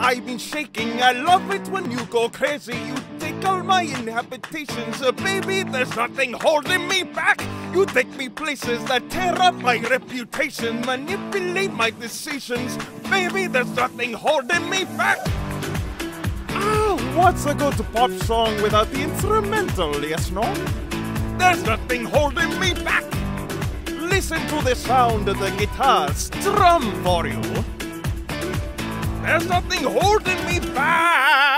I've been shaking. I love it when you go crazy. You take all my inhabitations. Baby, there's nothing holding me back. You take me places that tear up my reputation, manipulate my decisions. Baby, there's nothing holding me back. What's a good pop song without the instrumental, yes, no? There's nothing holding me back. Listen to the sound of the guitar strum for you. There's nothing holding me back.